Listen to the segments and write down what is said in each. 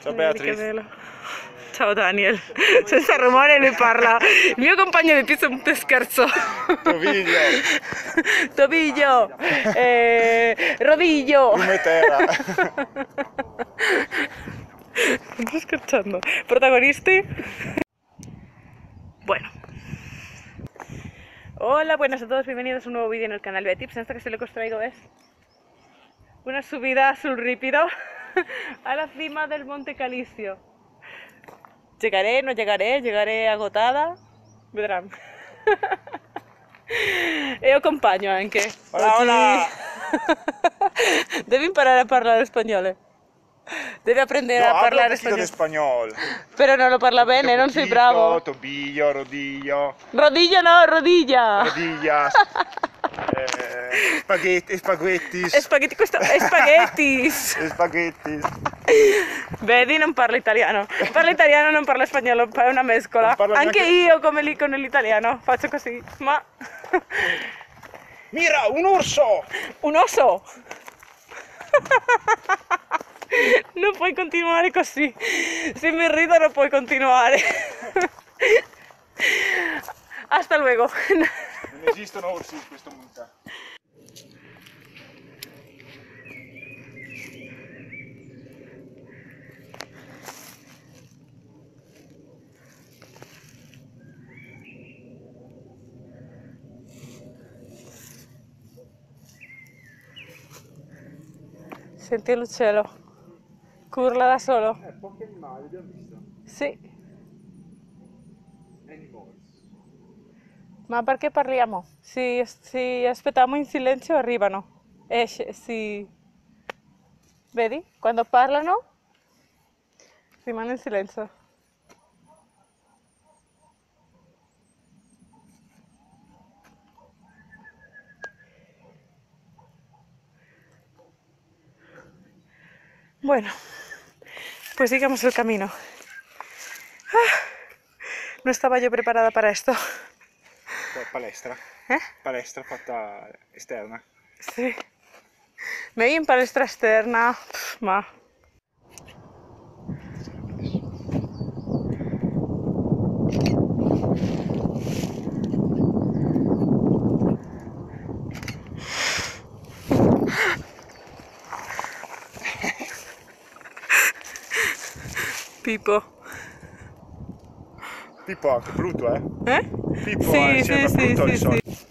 Ciao Beatrice. Ciao Daniel. Senza rumore lui parla. Il mio compagno di pizza è un scherzo. Toviglio. Toviglio. Rodiglio. Rumetera. Non sto scherzando. Protagonisti. Bueno. Hola, buenas a todos, bienvenidos a un nuevo vídeo en el canal Betips. En esta ocasión lo que os traigo es una subida sul ripido a la cima del Monte Calisio. Llegaré, no llegaré, llegaré agotada, vedrán. E accompagno anche. Hola, hola. Devi imparare a parlare spagnolo. Devi aprendere a parlare spagnolo. spagnolo. Però non lo parla bene, non sei bravo. Tobiglio, rodiglio. Rodilla no, rodilla. Rodilla. Spaghettis. Spaghetti, questo è spaghettis. Spaghettis. Vedi, non parla italiano. Parla italiano, non parla spagnolo, è una mescola. Anche io, come lì con l'italiano, faccio così, ma... Mira, un orso! Un oso! Non puoi continuare così. Se mi rido non puoi continuare. Hasta luego. Non esistono orsi in questo mondo. Senti l'uccello. Curla da solo. Pochi animali abbiamo visto. Sì. Animals. Ma perché parliamo? Se aspettiamo in silenzio arrivano. Esce, sì. Vedi? Quando parlano rimane in silenzio. Bueno, pues sigamos el camino. No estaba yo preparada para esto. Palestra. Palestra fatta esterna. Sì. Meglio in palestra esterna, ma... Pippo. Pippo anche brutto, eh? Eh? Pippo Sì, sembra sì, brutto sì, di sì, solito. sì.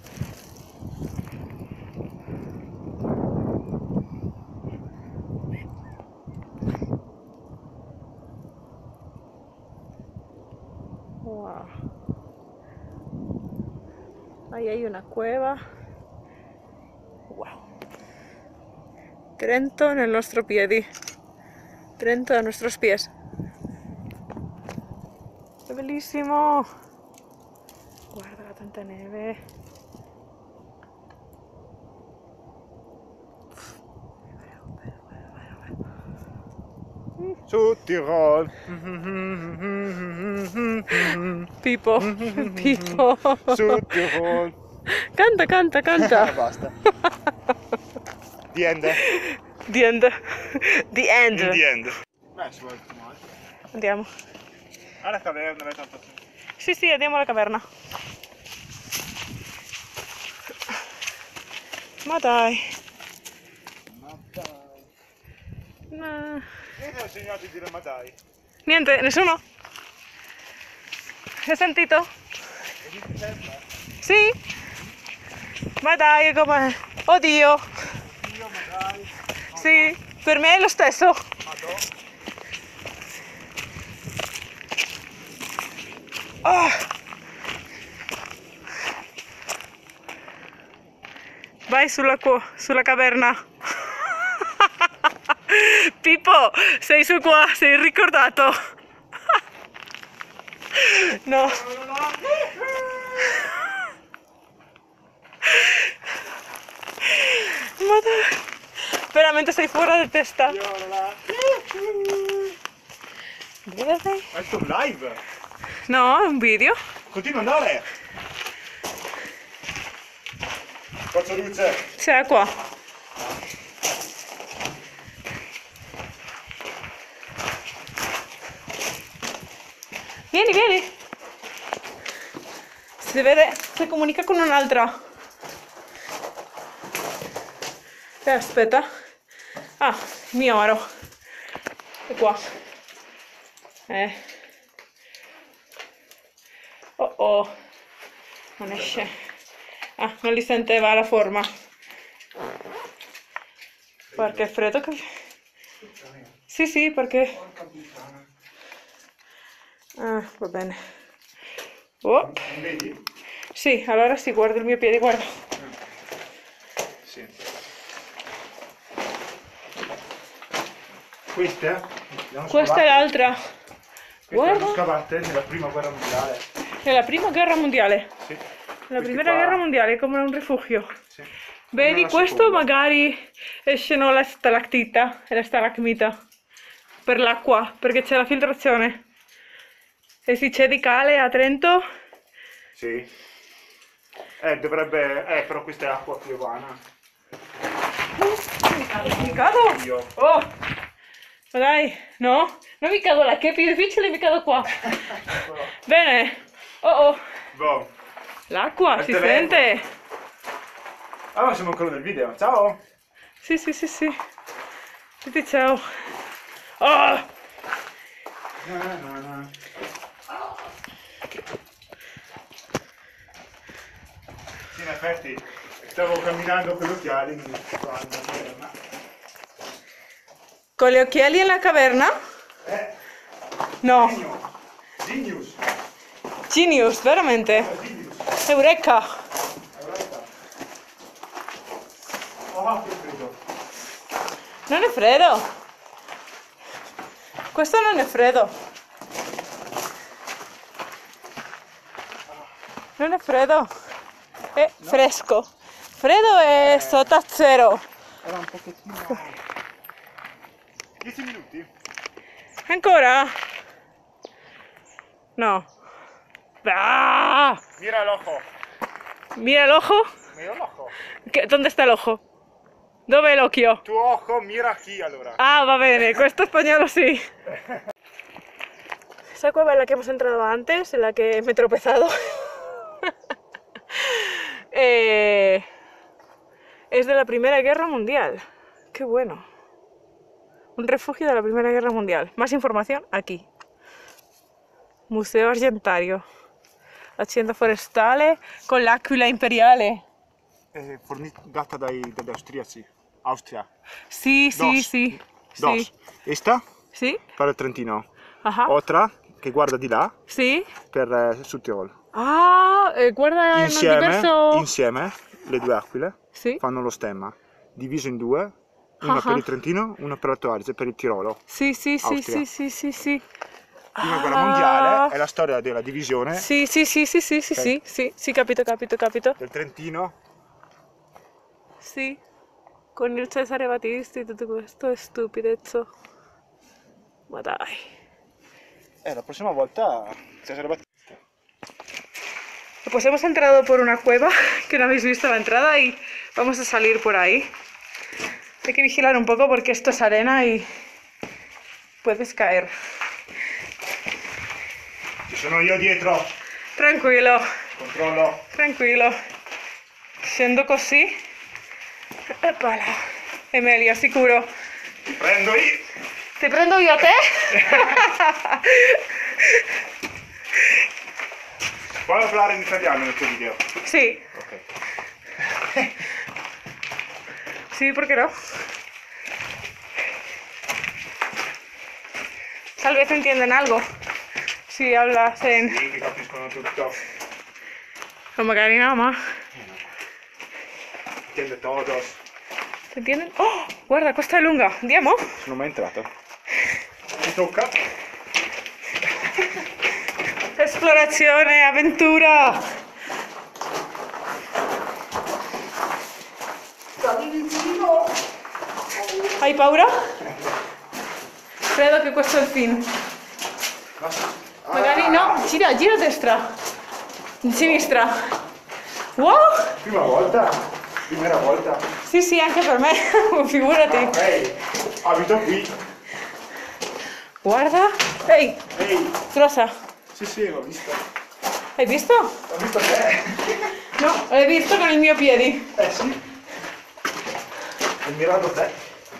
Wow. Ahí hay una cueva. Wow. Trento nel nostro piedi. Trento a nuestros pies. È bellissimo! Guarda tanta neve. Su Tirol. Pippo, Pippo. Su Tirol. Canta, canta, canta. Basta. The end. The end. The end. In the end. Beh, si vuole fumare. Andiamo. Alla caverna, vai tanto. Sì, sì, andiamo alla caverna. Ma dai. Ma dai. No. Io ti ho insegnato di dire ma dai. Niente, nessuno? Hai sentito? Sì? Ma dai, come... Oddio! Io ma dai. Sì, per me è lo stesso. Madò. Oh. Vai sulla caverna. Pippo, sei su qua, sei ricordato. No. Madonna. Veramente sei fuori di testa. Dove sei? Ma è tu live? No, è un video. Continua ad andare. Forza luce. C'è qua. vieni, vieni. Si vede, si comunica con un'altra. Aspetta. Ah, il mio oro. È qua. Oh oh. Non esce. Ah, non li sentiva la forma. Perché è freddo. Sì, sì, perché... Ah, va bene. Oh. Non vedi? Sì, allora sì, guarda il mio piede, guarda. Sì. Questa? Questa è l'altra. Queste Guarda. scavate nella prima guerra mondiale. Nella prima guerra mondiale. Sì. La prima guerra mondiale, come un rifugio. Sì. Vedi, Nella questo seconda. magari escono la stalactita e la stalagmita per l'acqua, perché c'è la filtrazione. E si c'è di cale a Trento? Sì. Dovrebbe... però questa è acqua piovana. Mi cado? Io. Oh! Ma dai, no? Non mi cado là, che è più difficile, mi cado qua. Bene. Oh oh. Boh. L'acqua, Al si telefono. sente? Allora siamo ancora nel video. Ciao! Sì, sì, sì, sì. Tutti ciao. Oh! Sì, in effetti stavo camminando con gli occhiali in caverna. Con gli occhiali nella caverna? No. Genius. Genius, veramente. Genius. Eureka. Oh, che freddo. Non è freddo. Questo non è freddo. Non è freddo. È fresco. Freddo è sotto a zero. Era un pochettino... 10 minuti? Ancora? No. Ah! Mira el ojo. Mira el ojo. Mira el ojo. ¿Dónde está el ojo? Dove è l'occhio? Tu ojo mira aquí allora. Ah, va bene, questo spagnolo sí. Esa cueva en la que hemos entrado antes, en la que me he tropezado, es de la Primera Guerra Mundial. Qué bueno. Un refugio de la Primera Guerra Mundial. Más información aquí. Museo Argentario. Azienda forestale con l'aquila imperiale. È data dagli austriaci. Austria. Sí, sí, Dos. sí. Dos. Sí. Esta Sí. per il Trentino. Ajá. Otra che guarda di là Sí. per Sud Tirol. Ah, guarda in un diverso... Insieme le due aquile Sì. fanno lo stemma, diviso in due, una per il Trentino, una per l'Alto Adige, per il Tirolo. Sì, sì, sì, Austria. sì, sì, sì, sì. Prima guerra mondiale è la storia della divisione Sì, sì, sì, sì, sì, sì, sì, sì, sì, capito, capito, capito. del Trentino. Sì, con il Cesare Battisti e tutto questo è stupidezzo. Ma dai. La prossima volta Cesare Battisti. Pues hemos entrado por una cueva que no habéis visto la entrada y vamos a salir por ahí. Hay que vigilar un poco porque esto es arena y puedes caer. Ci sono io dietro, Tranquillo, controllo. tranquillo. Scendo così. Eppala. È meglio, sicuro. Ti prendo io. Ti prendo io a te? Puoi parlare in italiano nel tuo video? Sì, Ok. sí, ¿por qué no? Tal vez entienden algo si hablas en... Sì, che capiscono tutto. O magari no, ma... Entiende todos. ¿Se entienden? ¡Oh! Guarda, questa è lunga. Andiamo? Sono mai entrato. Mi tocca. Esplorazione, avventura! Hai paura? Credo che questo è il film. Magari no, gira, gira a destra. In sinistra. Wow! Prima volta? Primera volta? Sì, sì, anche per me. Figurati. Ok, abito qui. Guarda. Ehi, Ehi, grossa. Sì, sì, l'ho visto. Hai visto? L'ho visto te. No, l'hai visto con i miei piedi. Sì. Ho mirato te.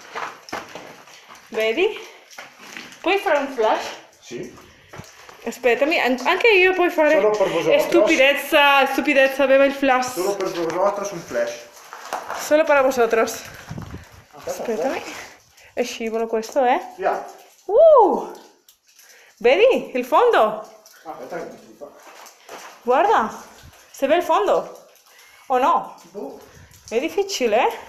Vedi? Puoi fare un flash? Sì. Aspettami, anche io puoi fare... Solo per vosotros. Stupidezza, aveva il flash. Solo per vosotros un flash. Solo para vosotros. Aspettami. È scivolo questo, eh? Via. Vedi il fondo? Aspetta che mi fa. Guarda, si vede il fondo. O no? Boh. È difficile, eh?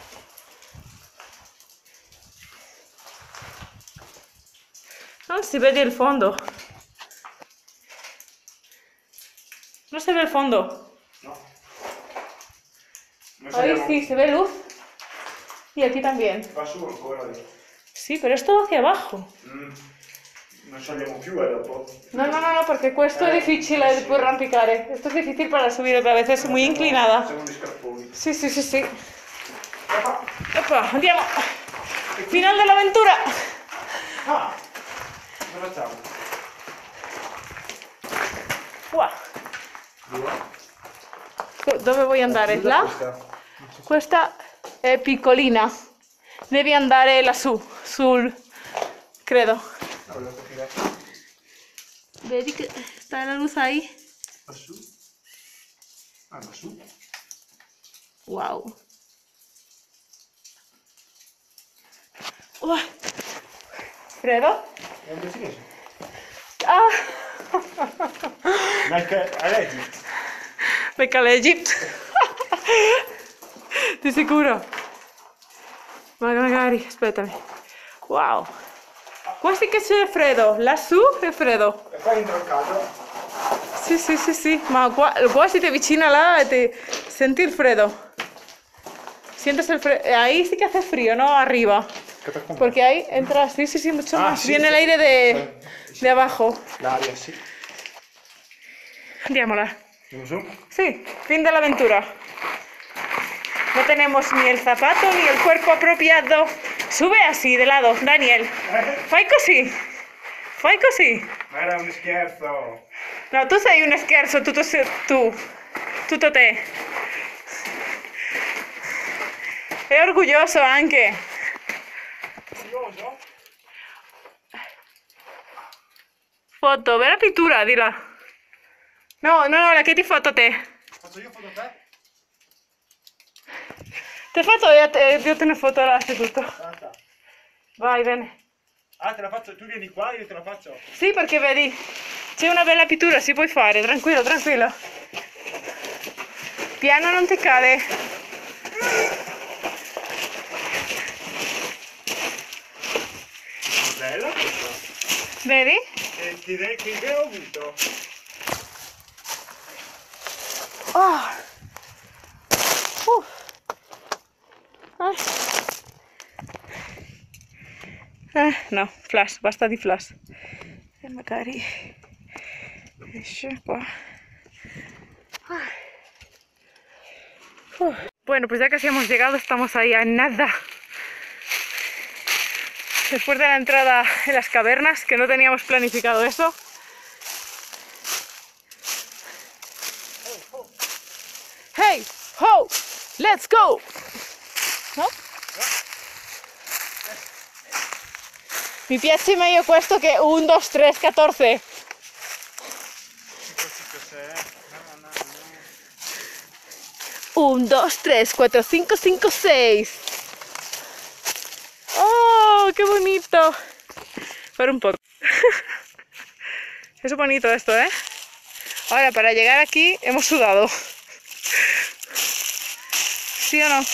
Non si vede il fondo. Non si vede il fondo. No. Noi Ahí saliamo... sí, se ve luz. Y aquí también. Va su ancora lì. Sí, pero es todo hacia abajo. Non saliamo più dopo. No, porque questo è difficile sì. per arrampicare. Esto es difícil para subir, a veces es muy inclinada. Siamo gli scarponi. Sí. Opa, andiamo. Final dell'avventura. Ah! Cosa facciamo? Wow. Dove vuoi andare? Là? Questa è piccolina. Devi andare lassù, sul... credo. Ah, volevo capire. Vedi che sta la luce ahí? Lassù? Ah, lassù? Wow. Freddo? È un cinese. Ah! Like all'Egypt. Becca l'Egypt. Di sicuro. Magari, aspettami. Wow. Quasi che c'è freddo. Lassù è freddo. E poi entro in casa. Sí. Ma qua si te avvicina là e te senti il freddo. Sientes el freddo. Ahí sí que hace frío, ¿no? Arriba. Porque ahí entra, sí, mucho más. Sí, Viene sí. el aire de abajo. L'aria, sì. Andiamola. Andiamo su? Sí, fin de la aventura. No tenemos ni el zapato ni el cuerpo apropiado. Sube así de lado, Daniel. Fai così. Fai così. Ma era un scherzo. No, tu sei un scherzo, tutto te. È orgoglioso anche. Curioso? Foto, ve la pittura, dila. No, la che ti foto te. Faccio io foto a te? Ti foto io te ne foto là seduto. Aspetta. Vai, bene. Ah, te la faccio, tu vieni qua, io te la faccio. Sì, perché vedi, c'è una bella pittura, si puoi fare, tranquillo. Piano, non ti cade. Bella questa. Vedi? Che idea ho avuto? Oh. No, flash, basta di flash. E magari esce qua. Bueno, pues ya casi hemos llegado, estamos ahí a nada. Después de la entrada en las cavernas, que no teníamos planificado eso. Hey, ho, let's go! No? Mi piace meglio questo che 1, 2, 3, 14. 1, 2, 3, 4, 5, 5, 6. ¡Oh, qué bonito! Para un poco. Es bonito esto, ¿eh? Ahora, para llegar aquí hemos sudado. ¿Sí o no?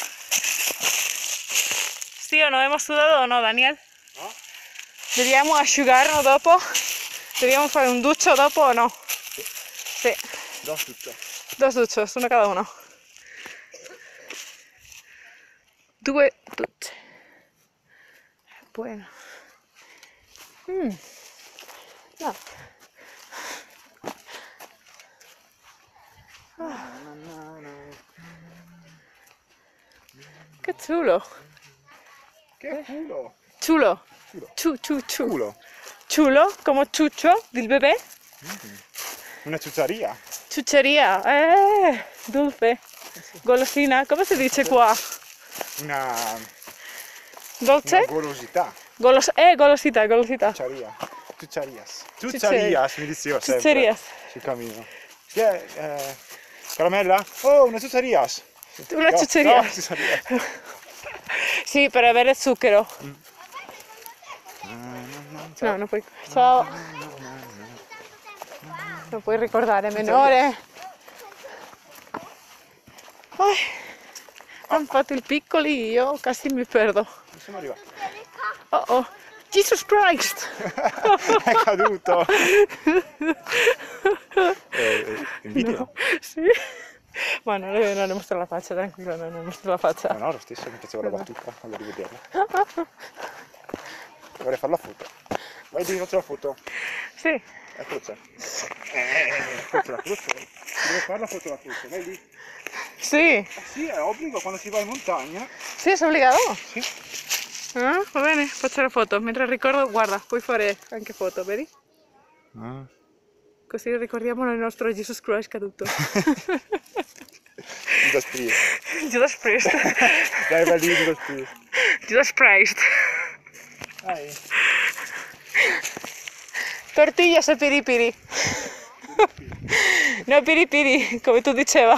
¿Sí o no? ¿Hemos sudado o no, Daniel? No. Dobbiamo asciugarlo dopo? Dobbiamo fare un duccio dopo o no? Sì. Dos duchos, uno cada uno. 2 ducce. Bueno. No. Che chulo. Che culo. Chulo. Chulo. Chu. Culo. Chulo, como chucho del bebé. Una ciucciaria. Ciucceria, dulce. Golosina, come si dice qua? Una Dolce? golosità. Golosità. Ciucciaria. Ciucciarias. Ciucciarias, mi dicevo sempre. Ciucciarias. Sul cammino. Che è? Caramella? Oh, una ciucciarias. Una No, ciucceria. no, ciucciarias. Sì, per avere zucchero. No, non puoi. Ciao. Non puoi ricordare, minore. Hanno fatto il piccoli, io quasi mi perdo. Non sono arrivato. Oh, Jesus Christ! È caduto. Invidia? No, sì. Ma non ne mostro la faccia, tranquillo, non ne mostro la faccia. No, lo stesso, mi piaceva la battuta, voglio rivederla. Vorrei fare la foto. Vai di faccio la foto. Sì. Eccolo c'è. Faccio la foto. Devo fare la foto alla croce, vai lì. Sì. Sì, è obbligo quando si va in montagna. Sì, è obbligato? Sì. Ah, va bene, faccio la foto. Mentre ricordo, guarda, puoi fare anche foto, vedi? Ah. Così ricordiamo il nostro Jesus Christ caduto. Judas Priest. Jesus Christ. Dai, vai lì, Judas Priest. Jesus Christ. Dai. Tortillas e piripiri. No, piripiri, come tu diceva.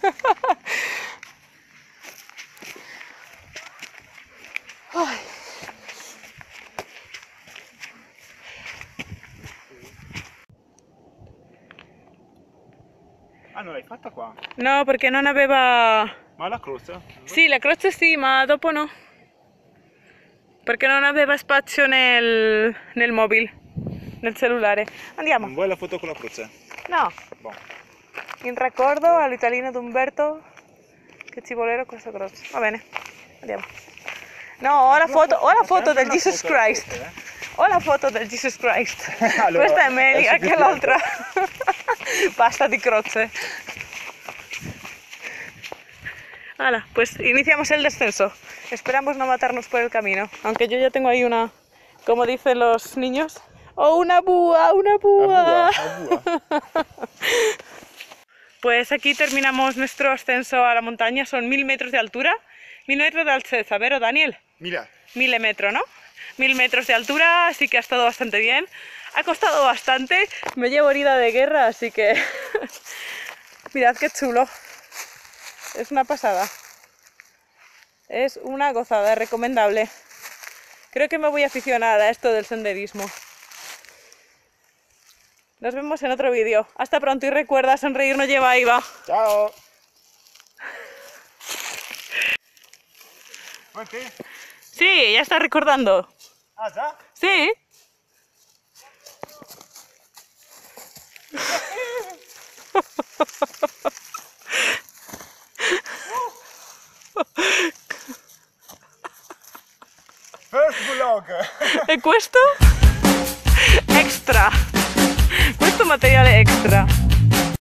Ah, non l'hai fatta qua? No, perché non aveva... Ma la croce? Sì, la croce sì, ma dopo no. Perché non aveva spazio nel mobile, nel cellulare. Andiamo. Non vuoi la foto con la croce? No. Boh. In ricordo all'Italina d'Umberto che ci voleva questa croce. Va bene, andiamo. No, ho la foto del Jesus Christ. Ho la foto del Jesus Christ. Allora, Questa è meglio è che l'altra. Basta di croce. Hala, pues iniciamos el descenso. Esperamos no matarnos por el camino. Aunque yo ya tengo ahí una, como dicen los niños, ¡oh, una búa, una búa! Pues aquí terminamos nuestro ascenso a la montaña. Son 1000 metros de altura. 1000 metros de alteza, ¿vero, Daniel? Mira. 1000 metros, ¿no? 1000 metros de altura, así que ha estado bastante bien. Ha costado bastante. Me llevo herida de guerra, así que... Mirad qué chulo. Es una pasada. Es una gozada, recomendable. Creo que me voy a aficionar a esto del senderismo. Nos vemos en otro vídeo. Hasta pronto y recuerda, sonreír no lleva IVA. Ciao. ¿Qué? Sí, ya está recordando. Ah, ¿ya? Sí. First vlog. E questo? Extra. Questo materiale extra.